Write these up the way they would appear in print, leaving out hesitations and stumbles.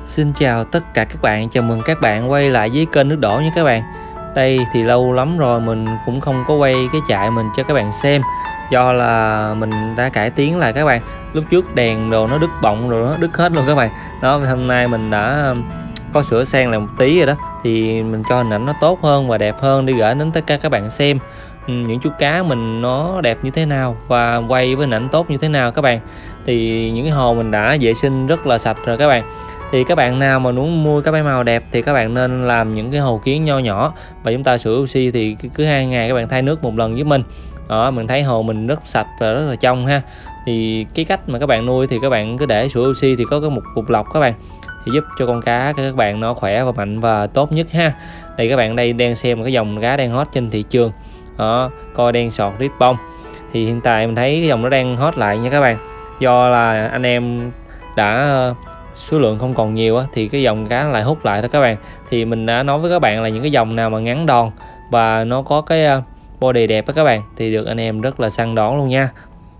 Xin chào tất cả các bạn, chào mừng các bạn quay lại với kênh Nước Đổ nha các bạn. Đây thì lâu lắm rồi mình cũng không có quay cái trại mình cho các bạn xem, do là mình đã cải tiến lại các bạn. Lúc trước đèn đồ nó đứt bọng rồi, nó đứt hết luôn các bạn. Đó, hôm nay mình đã có sửa sang lại một tí rồi đó, thì mình cho hình ảnh nó tốt hơn và đẹp hơn để gửi đến tất cả các bạn xem những chú cá mình nó đẹp như thế nào và quay với hình ảnh tốt như thế nào các bạn. Thì những cái hồ mình đã vệ sinh rất là sạch rồi các bạn. Thì các bạn nào mà muốn mua cá bảy màu đẹp thì các bạn nên làm những cái hồ kiến nho nhỏ, và chúng ta sửa oxy thì cứ 2 ngày các bạn thay nước một lần giúp mình. Đó, mình thấy hồ mình rất sạch và rất là trong ha. Thì cái cách mà các bạn nuôi thì các bạn cứ để sữa oxy thì có một cục lọc các bạn, thì giúp cho con cá các bạn nó khỏe và mạnh và tốt nhất ha. Đây các bạn đây đang xem một cái dòng cá đang hot trên thị trường. Đó, coi đen sọt rít bông. Thì hiện tại mình thấy cái dòng nó đang hot lại nha các bạn. Do là anh em đã số lượng không còn nhiều á, thì cái dòng cá lại hút lại đó các bạn. Thì mình đã nói với các bạn là những cái dòng nào mà ngắn đòn và nó có cái body đẹp đó các bạn, thì được anh em rất là săn đón luôn nha.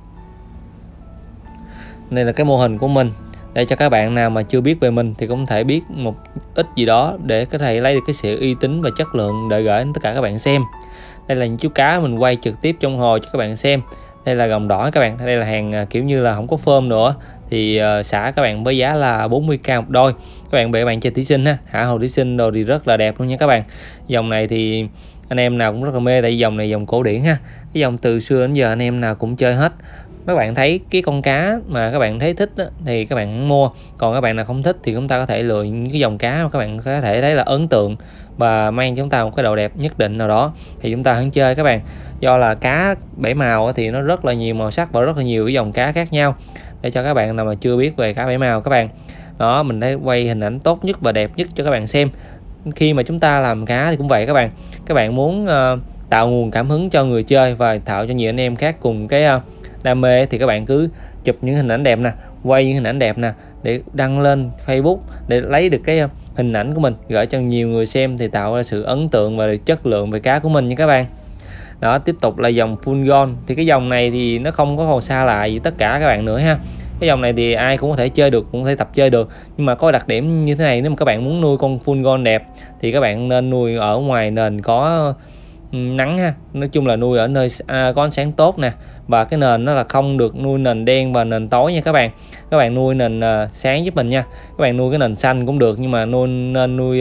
Đây là cái mô hình của mình, để cho các bạn nào mà chưa biết về mình thì cũng thể biết một ít gì đó để có thể lấy được cái sự uy tín và chất lượng để gửi đến tất cả các bạn xem. Đây là những chú cá mình quay trực tiếp trong hồ cho các bạn xem. Đây là gồng đỏ các bạn, đây là hàng kiểu như là không có phơm nữa, thì xả các bạn với giá là 40k một đôi. Các bạn bè bạn chơi thủy sinh ha, thả hồ thủy sinh đồ thì rất là đẹp luôn nha các bạn. Dòng này thì anh em nào cũng rất là mê, tại vì dòng này dòng cổ điển ha. Cái dòng từ xưa đến giờ anh em nào cũng chơi hết. Các bạn thấy cái con cá mà các bạn thấy thích đó, thì các bạn mua, còn các bạn nào không thích thì chúng ta có thể lựa những cái dòng cá mà các bạn có thể thấy là ấn tượng và mang chúng ta một cái độ đẹp nhất định nào đó thì chúng ta hãy chơi các bạn. Do là cá bảy màu thì nó rất là nhiều màu sắc và rất là nhiều cái dòng cá khác nhau, để cho các bạn nào mà chưa biết về cá bảy màu các bạn. Đó, mình đã quay hình ảnh tốt nhất và đẹp nhất cho các bạn xem. Khi mà chúng ta làm cá thì cũng vậy các bạn. Các bạn muốn tạo nguồn cảm hứng cho người chơi và tạo cho nhiều anh em khác cùng cái đam mê, thì các bạn cứ chụp những hình ảnh đẹp nè, quay những hình ảnh đẹp nè để đăng lên Facebook để lấy được cái hình ảnh của mình gửi cho nhiều người xem, thì tạo ra sự ấn tượng và chất lượng về cá của mình nha các bạn. Đó, tiếp tục là dòng full gold. Thì cái dòng này thì nó không có còn xa lạ gì tất cả các bạn nữa ha. Cái dòng này thì ai cũng có thể chơi được, cũng có thể tập chơi được, nhưng mà có đặc điểm như thế này. Nếu mà các bạn muốn nuôi con full gold đẹp thì các bạn nên nuôi ở ngoài nền có nắng ha. Nói chung là nuôi ở nơi có ánh sáng tốt nè, và cái nền nó là không được nuôi nền đen và nền tối nha các bạn. Các bạn nuôi nền sáng giúp mình nha. Các bạn nuôi cái nền xanh cũng được, nhưng mà nên nuôi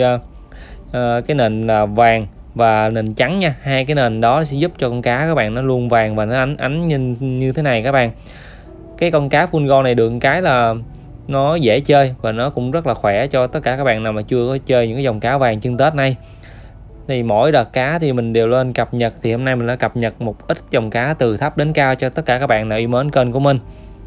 cái nền là vàng và nền trắng nha. Hai cái nền đó sẽ giúp cho con cá các bạn nó luôn vàng và nó ánh như thế này các bạn. Cái con cá full gold này được cái là nó dễ chơi và nó cũng rất là khỏe cho tất cả các bạn nào mà chưa có chơi những cái dòng cá vàng chân Tết này. Thì mỗi đợt cá thì mình đều lên cập nhật, thì hôm nay mình đã cập nhật một ít dòng cá từ thấp đến cao cho tất cả các bạn nào yêu mến kênh của mình.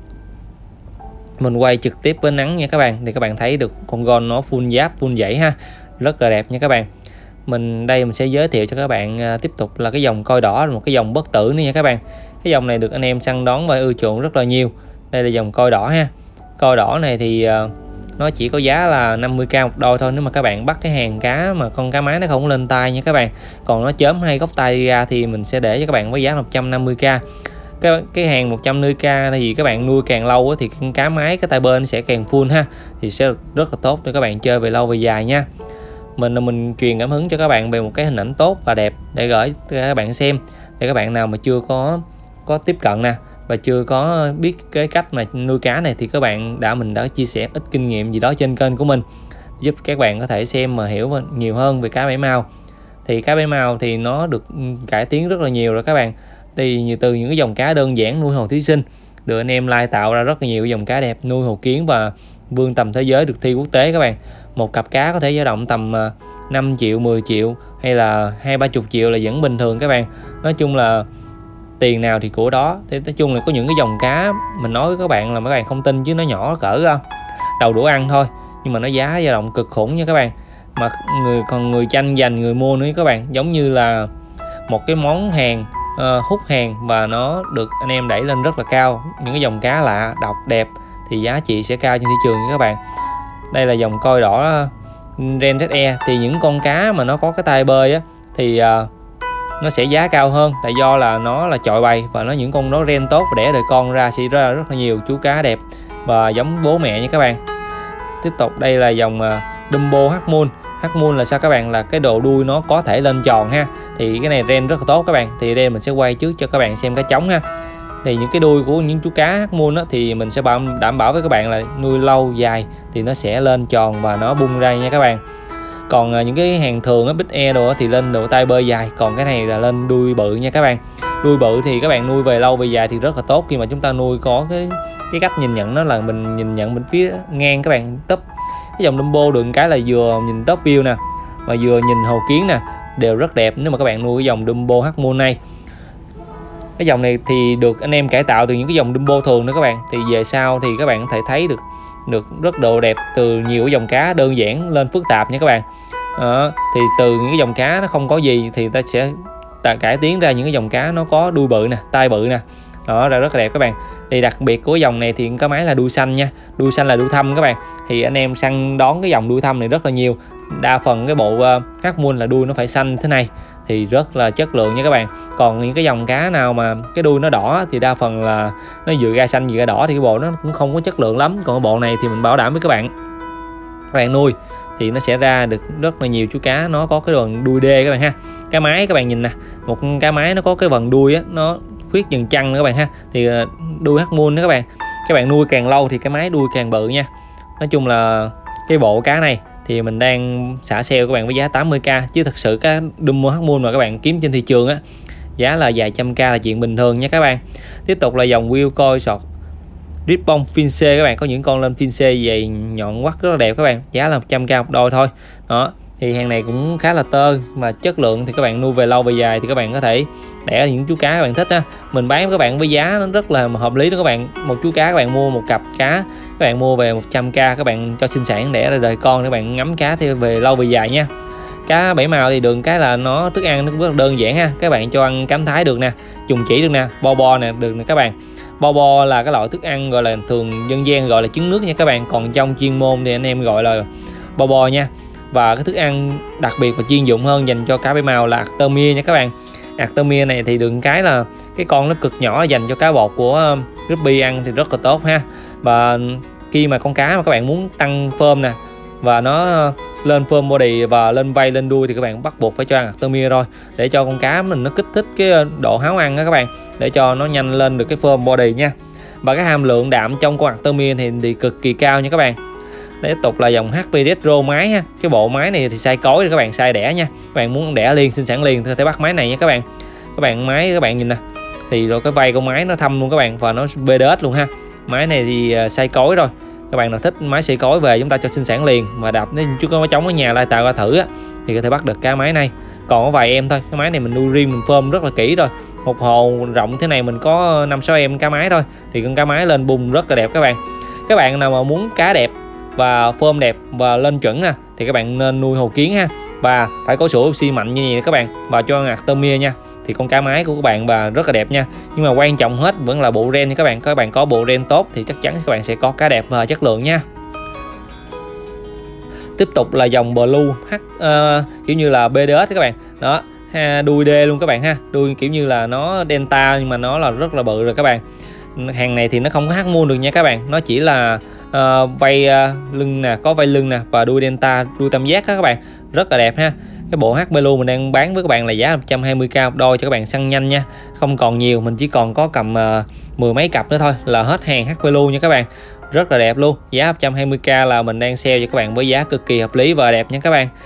Mình quay trực tiếp với nắng nha các bạn, thì các bạn thấy được con gold nó full giáp full dãy ha, rất là đẹp nha các bạn. Mình sẽ giới thiệu cho các bạn tiếp tục là cái dòng coi đỏ, một cái dòng bất tử nữa nha các bạn. Cái dòng này được anh em săn đón và ưa chuộng rất là nhiều. Đây là dòng coi đỏ ha. Coi đỏ này thì nó chỉ có giá là 50k một đôi thôi, nếu mà các bạn bắt cái hàng cá mà con cá mái nó không lên tay nha các bạn. Còn nó chớm hay gốc tay ra thì mình sẽ để cho các bạn với giá 150k. Cái hàng 150k thì các bạn nuôi càng lâu thì con cá mái cái tay bên sẽ càng full ha, thì sẽ rất là tốt để các bạn chơi về lâu về dài nha. Mình truyền cảm hứng cho các bạn về một cái hình ảnh tốt và đẹp để gửi cho các bạn xem, để các bạn nào mà chưa có tiếp cận nè và chưa có biết cái cách mà nuôi cá này, thì mình đã chia sẻ ít kinh nghiệm gì đó trên kênh của mình, giúp các bạn có thể xem mà hiểu nhiều hơn về cá bảy màu. Thì cá bảy màu thì nó được cải tiến rất là nhiều rồi các bạn. Thì từ những cái dòng cá đơn giản nuôi hồ thủy sinh, được anh em lai tạo ra rất là nhiều dòng cá đẹp nuôi hồ kiến và vươn tầm thế giới được thi quốc tế các bạn. Một cặp cá có thể dao động tầm 5 triệu, 10 triệu hay là 20-30 triệu là vẫn bình thường các bạn. Nói chung là tiền nào thì của đó. Thì nói chung là có những cái dòng cá mình nói với các bạn là mấy bạn không tin, chứ nó nhỏ cỡ đầu đũa ăn thôi, nhưng mà nó giá dao động cực khủng nha các bạn. Mà người tranh giành người mua nữa các bạn, giống như là một cái món hàng hút hàng, và nó được anh em đẩy lên rất là cao. Những cái dòng cá lạ, độc, đẹp thì giá trị sẽ cao trên thị trường nha các bạn. Đây là dòng coi đỏ Ren Red Air. Thì những con cá mà nó có cái tay bơi á thì nó sẽ giá cao hơn, tại do là nó là chọi bầy và những con nó ren tốt và đẻ đời con ra sẽ ra rất là nhiều chú cá đẹp và giống bố mẹ nha các bạn. Tiếp tục đây là dòng Dumbo Hardmoon. Hardmoon là sao các bạn, là cái độ đuôi nó có thể lên tròn ha, thì cái này ren rất là tốt các bạn. Thì đây mình sẽ quay trước cho các bạn xem cá trống ha. Thì những cái đuôi của những chú cá Hardmoon đó thì mình sẽ đảm bảo với các bạn là nuôi lâu dài thì nó sẽ lên tròn và nó bung ra nha các bạn. Còn những cái hàng thường á, Big Air đồ thì lên độ tay bơi dài, còn cái này là lên đuôi bự nha các bạn. Đuôi bự thì các bạn nuôi về lâu về dài thì rất là tốt, khi mà chúng ta nuôi có cái cách nhìn nhận nó là mình nhìn nhận bên phía ngang các bạn. Top cái dòng Dumbo được cái là vừa nhìn top view nè mà vừa nhìn hồ kiến nè, đều rất đẹp nếu mà các bạn nuôi cái dòng Dumbo Hardmoon này. Cái dòng này thì được anh em cải tạo từ những cái dòng Dumbo thường nữa các bạn, thì về sau thì các bạn có thể thấy được rất độ đẹp từ nhiều cái dòng cá đơn giản lên phức tạp nha các bạn. Thì từ những cái dòng cá nó không có gì thì ta sẽ cải tiến ra những cái dòng cá nó có đuôi bự nè, tai bự nè, đó ra rất là đẹp các bạn. Thì đặc biệt của dòng này thì có máy là đuôi xanh nha, đuôi xanh là đuôi thâm các bạn. Thì anh em săn đón cái dòng đuôi thâm này rất là nhiều, đa phần cái bộ Hardmoon là đuôi nó phải xanh thế này thì rất là chất lượng nha các bạn. Còn những cái dòng cá nào mà cái đuôi nó đỏ thì đa phần là nó vừa ra xanh vừa ra đỏ thì cái bộ nó cũng không có chất lượng lắm. Còn cái bộ này thì mình bảo đảm với các bạn nuôi thì nó sẽ ra được rất là nhiều chú cá nó có cái phần đuôi đê các bạn ha. Cá mái các bạn nhìn nè, một cá mái nó có cái phần đuôi á, nó khuyết dần chăn nữa các bạn ha. Thì đuôi Hardmoon đó các bạn nuôi càng lâu thì cái mái đuôi càng bự nha. Nói chung là cái bộ cá này thì mình đang xả sale các bạn với giá 80k, chứ thật sự cái Dumbo Hardmoon mà các bạn kiếm trên thị trường á giá là vài trăm k là chuyện bình thường nha các bạn. Tiếp tục là dòng Wilcoy sọt Ribbon Finse các bạn, có những con lên Finse dày nhọn quắt rất là đẹp các bạn, giá là 100k một đôi thôi. Đó, thì hàng này cũng khá là tơ mà chất lượng, thì các bạn nuôi về lâu về dài thì các bạn có thể đẻ những chú cá các bạn thích á. Mình bán với các bạn với giá nó rất là hợp lý đó các bạn. Một chú cá các bạn mua một cặp cá các bạn mua về 100k, các bạn cho sinh sản đẻ ra đời con để các bạn ngắm cá theo về lâu về dài nha. Cá bảy màu thì được cái là nó thức ăn nó cũng rất là đơn giản ha, các bạn cho ăn cám thái được nè, trùng chỉ được nè, bo nè được nè các bạn. Bo là cái loại thức ăn gọi là thường dân gian gọi là trứng nước nha các bạn, còn trong chuyên môn thì anh em gọi là bo nha. Và cái thức ăn đặc biệt và chuyên dụng hơn dành cho cá bảy màu là Artemia nha các bạn. Artemia này thì được cái là cái con nó cực nhỏ, dành cho cá bột của Ruby ăn thì rất là tốt ha. Và khi mà con cá mà các bạn muốn tăng phơm nè và nó lên phơm body và lên vây lên đuôi thì các bạn bắt buộc phải cho ăn Artemia rồi, để cho con cá mình nó kích thích cái độ háo ăn đó các bạn, để cho nó nhanh lên được cái phơm body nha. Và cái hàm lượng đạm trong con Artemia thì cực kỳ cao nha các bạn. Tiếp tục là dòng HP Retro máy ha. Cái bộ máy này thì size cối thì các bạn size đẻ nha. Các bạn muốn đẻ liền, sinh sản liền thì có thể bắt máy này nha các bạn. Máy các bạn nhìn nè. Thì rồi cái vây con máy nó thâm luôn các bạn, và nó BDS luôn ha. Máy này thì size cối rồi. Các bạn nào thích máy size cối về chúng ta cho sinh sản liền, mà đạp nếu chứ có trống ở nhà lại tạo ra thử á thì có thể bắt được cái máy này. Còn có vài em thôi. Cái máy này mình nuôi riêng, mình phơm rất là kỹ rồi. Một hồ rộng thế này mình có 5-6 em cá mái thôi thì con cá mái lên bung rất là đẹp các bạn. Các bạn nào mà muốn cá đẹp và phơm đẹp và lên chuẩn nè thì các bạn nên nuôi hồ kiến ha, và phải có sữa oxy mạnh như vậy các bạn, và cho ăn Artemia nha, thì con cá mái của các bạn và rất là đẹp nha. Nhưng mà quan trọng hết vẫn là bộ ren nha các bạn có bộ ren tốt thì chắc chắn các bạn sẽ có cá đẹp và chất lượng nha. Tiếp tục là dòng Blue kiểu như là BDS các bạn đó, đuôi D luôn các bạn ha, đuôi kiểu như là nó Delta nhưng mà nó là rất là bự rồi các bạn. Hàng này thì nó không có Hardmoon được nha các bạn, nó chỉ là vây lưng nè, có vây lưng nè và đuôi Delta, đuôi tam giác đó các bạn, rất là đẹp ha. Cái bộ HP Blue mình đang bán với các bạn là giá 120k một đôi cho các bạn săn nhanh nha, không còn nhiều, mình chỉ còn có cầm 10 mấy cặp nữa thôi là hết hàng HP Blue nha các bạn, rất là đẹp luôn. Giá 120k là mình đang sale cho các bạn với giá cực kỳ hợp lý và đẹp nha các bạn.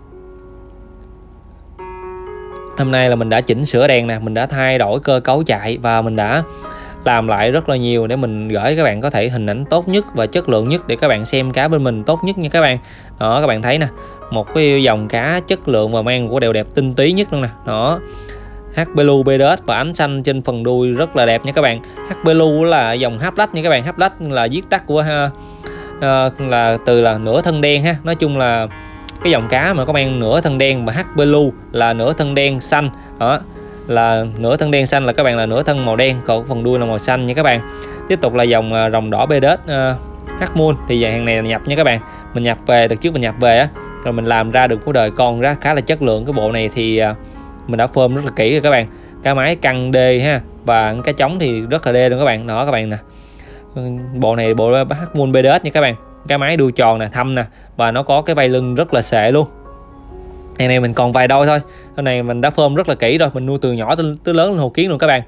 Hôm nay là mình đã chỉnh sửa đèn nè, mình đã thay đổi cơ cấu chạy và mình đã làm lại rất là nhiều để mình gửi các bạn có thể hình ảnh tốt nhất và chất lượng nhất để các bạn xem cá bên mình tốt nhất nha các bạn. Đó các bạn thấy nè, một cái dòng cá chất lượng và mang của đều đẹp tinh túy nhất luôn nè. Đó, HP Blue BDS và ánh xanh trên phần đuôi rất là đẹp nha các bạn. HP Blue là dòng Haplat nha các bạn, Haplat là viết tắt của là từ là nửa thân đen ha. Nói chung là cái dòng cá mà có mang nửa thân đen, và HP Blue là nửa thân đen xanh. Đó, là nửa thân đen xanh là các bạn là nửa thân màu đen, còn phần đuôi là màu xanh nha các bạn. Tiếp tục là dòng rồng đỏ BDS Hardmoon, thì dàn hàng này là nhập nha các bạn, mình nhập về đợt trước mình nhập về á, rồi mình làm ra được cái đời con ra khá là chất lượng. Cái bộ này thì mình đã phơm rất là kỹ rồi các bạn, cá mái căng D ha, và cá trống thì rất là D luôn các bạn. Đó các bạn nè, bộ này bộ Hardmoon BDS nha các bạn, cái máy đuôi tròn nè, thâm nè, và nó có cái vây lưng rất là xệ luôn. Hàng này mình còn vài đôi thôi, cái này mình đã phơm rất là kỹ rồi, mình nuôi từ nhỏ tới lớn lên hồ kiến luôn các bạn.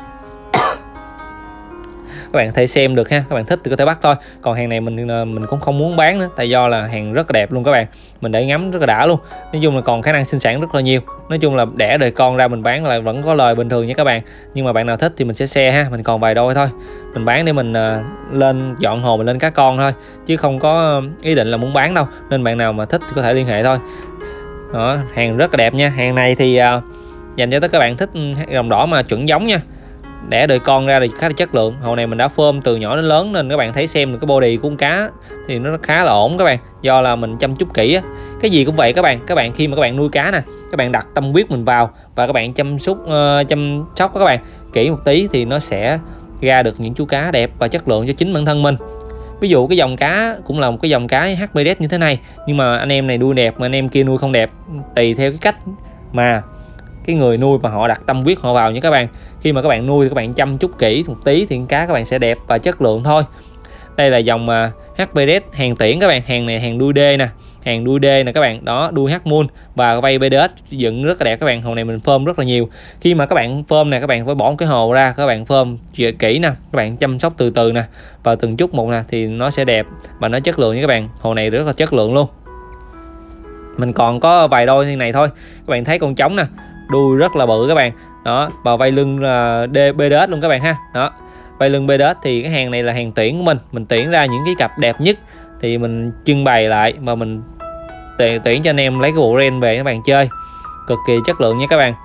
Các bạn có thể xem được ha, các bạn thích thì có thể bắt thôi. Còn hàng này mình cũng không muốn bán nữa, tại do là hàng rất là đẹp luôn các bạn, mình để ngắm rất là đã luôn. Nói chung là còn khả năng sinh sản rất là nhiều. Nói chung là đẻ đời con ra mình bán là vẫn có lời bình thường nha các bạn. Nhưng mà bạn nào thích thì mình sẽ share ha, mình còn vài đôi thôi, mình bán để mình lên dọn hồ, mình lên cá con thôi, chứ không có ý định là muốn bán đâu. Nên bạn nào mà thích thì có thể liên hệ thôi. Đó, hàng rất là đẹp nha. Hàng này thì dành cho tất cả các bạn thích đồng đỏ mà chuẩn giống nha, đẻ đời con ra thì khá là chất lượng. Hồ này mình đã phơm từ nhỏ đến lớn nên các bạn thấy xem được cái body của con cá thì nó khá là ổn các bạn, do là mình chăm chút kỹ á. Cái gì cũng vậy các bạn khi mà các bạn nuôi cá nè, các bạn đặt tâm huyết mình vào và các bạn chăm sóc các bạn kỹ một tí thì nó sẽ ra được những chú cá đẹp và chất lượng cho chính bản thân mình. Ví dụ cái dòng cá cũng là một cái dòng cá HPZ như thế này, nhưng mà anh em này nuôi đẹp mà anh em kia nuôi không đẹp, tùy theo cái cách mà cái người nuôi mà họ đặt tâm huyết họ vào nha các bạn. Khi mà các bạn nuôi thì các bạn chăm chút kỹ một tí thì cá các bạn sẽ đẹp và chất lượng thôi. Đây là dòng HPZ hàng tiễn các bạn, hàng này hàng đuôi D nè, hàng đuôi D nè các bạn, đó đuôi H-Moon và vây BDS dựng rất là đẹp các bạn. Hồ này mình phơm rất là nhiều. Khi mà các bạn phơm nè, các bạn phải bỏ một cái hồ ra, các bạn phơm kỹ nè, các bạn chăm sóc từ từ nè và từng chút một nè thì nó sẽ đẹp và nó chất lượng nha các bạn. Hồ này rất là chất lượng luôn. Mình còn có vài đôi như này thôi. Các bạn thấy con trống nè, đuôi rất là bự các bạn, đó, và vây lưng BDS luôn các bạn ha. Đó, vây lưng BDS thì cái hàng này là hàng tuyển của mình tuyển ra những cái cặp đẹp nhất thì mình trưng bày lại và mình tuyển cho anh em lấy cái bộ ren về các bạn chơi, cực kỳ chất lượng nha các bạn.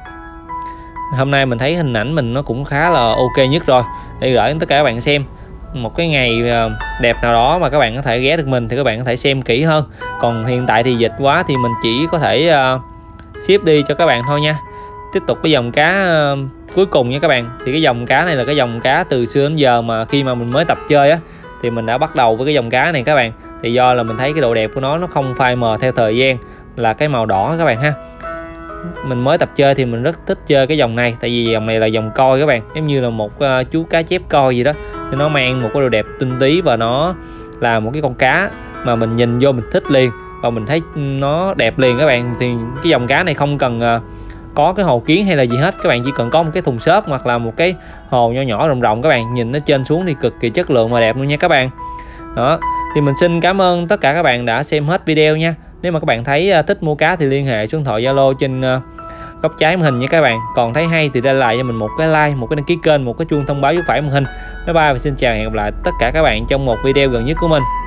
Hôm nay mình thấy hình ảnh mình nó cũng khá là ok nhất rồi để gửi đến tất cả các bạn xem. Một cái ngày đẹp nào đó mà các bạn có thể ghé được mình thì các bạn có thể xem kỹ hơn. Còn hiện tại thì dịch quá thì mình chỉ có thể ship đi cho các bạn thôi nha. Tiếp tục cái dòng cá cuối cùng nha các bạn. Thì cái dòng cá này là cái dòng cá từ xưa đến giờ mà khi mà mình mới tập chơi á thì mình đã bắt đầu với cái dòng cá này các bạn. Thì do là mình thấy cái độ đẹp của nó không phai mờ theo thời gian, là cái màu đỏ các bạn ha. Mình mới tập chơi thì mình rất thích chơi cái dòng này, tại vì dòng này là dòng coi các bạn, giống như là một chú cá chép coi gì đó. Thì nó mang một cái độ đẹp tinh túy và nó là một cái con cá mà mình nhìn vô mình thích liền và mình thấy nó đẹp liền các bạn. Thì cái dòng cá này không cần có cái hồ kiến hay là gì hết, các bạn chỉ cần có một cái thùng xốp hoặc là một cái hồ nho nhỏ rộng rộng, các bạn nhìn nó trên xuống thì cực kỳ chất lượng và đẹp luôn nha các bạn. Đó, thì mình xin cảm ơn tất cả các bạn đã xem hết video nha. Nếu mà các bạn thấy thích mua cá thì liên hệ số điện thoại Zalo trên góc trái màn hình nha các bạn. Còn thấy hay thì để lại cho mình một cái like, một cái đăng ký kênh, một cái chuông thông báo giúp phải màn hình. Bye bye và xin chào, hẹn gặp lại tất cả các bạn trong một video gần nhất của mình.